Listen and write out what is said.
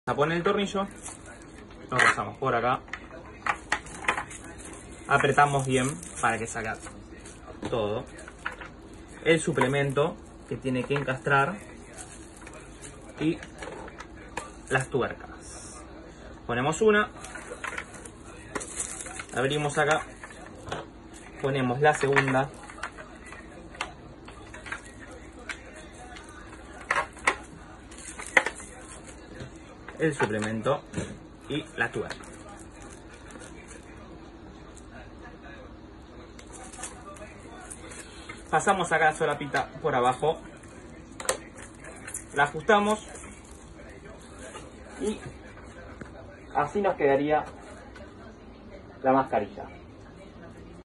a poner el tornillo, lo pasamos por acá, apretamos bien para que salga todo. El suplemento que tiene que encastrar y las tuercas. Ponemos una, abrimos acá, ponemos la segunda, el suplemento y la tuerca. Pasamos acá la solapita por abajo, la ajustamos y así nos quedaría la mascarilla.